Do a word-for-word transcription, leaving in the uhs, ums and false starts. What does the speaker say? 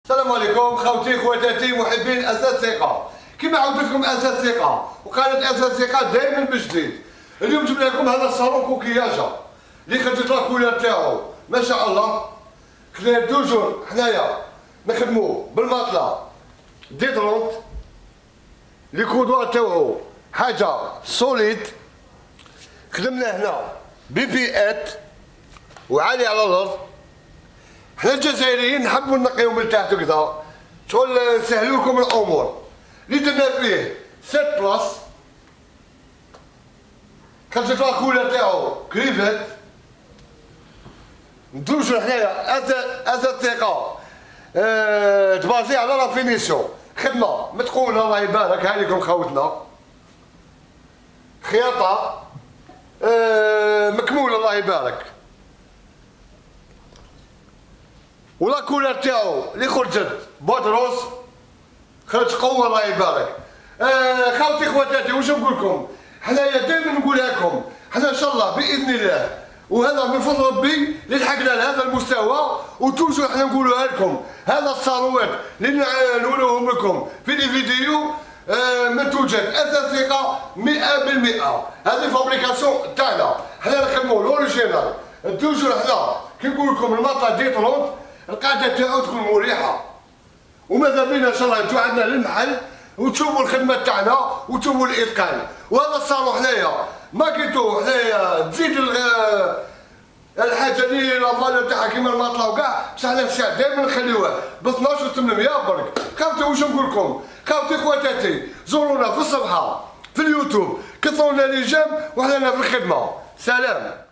السلام عليكم خوتي خواتاتي محبين اساس ثقه. كما عودت لكم اساس ثقه وقالت اساس ثقه دائما بجديد. اليوم جبنا لكم هذا الصالون كوكياجه اللي خرجت لا كولور تاعو ما شاء الله. خلينا توجور حنايا نخدمو بالماطله ديدرونت لي كودوار تاعو حاجه سوليد. خدمنا هنا بيبيات وعالي على الارض. حنا الجزائريين نحبوا نقيو من تحت وكذا شغل نسهلوا لكم الامور. اللي درنا فيه ست بلاص خرجت لا كولور تاعو كريفات. ندوزو حنايا اساس ثقه أه تبازي على لا فينيسيون. خدمه متقونه الله يبارك هانيكم خوتنا. خياطه أه مكموله الله يبارك. ولا كولر تاعو اللي خرجت بودروس خرج قوه الله يبارك. آه خوتي خواتاتي واش نقول لكم، حنايا دائما نقولها لكم، حنا ان شاء الله باذن الله وهذا من فضل ربي اللي لحقنا لهذا المستوى وتوجو حنا نقولوها لكم. هذا الصالونات اللي نقولوهم لكم في لي فيديو آه منتوجات اساس ثقه مئة بالمئة. هذه فابريكاسيون تاعنا حنا نخدمو لوريجينال. توجو حنا كي نقول لكم الماطله ديترونت القاعده تاعو تكون مريحه. وماذا بينا ان شاء الله انتو عندنا للمحل وتشوفوا الخدمه تاعنا وتشوفوا الاتقان. وهذا الصالون حنايا ماكيتو حنايا تزيد الحاجه اللي لافاليو تاعها كيما الماطله وكاع بصح حنا الساعه دائما نخليوها ب اثناش و ثمنمية برك. خاوتي واش نقول لكم، خاوتي خواتاتي زورونا في الصفحه في اليوتيوب كثروا لنا لي جيم وحنا في الخدمه. سلام.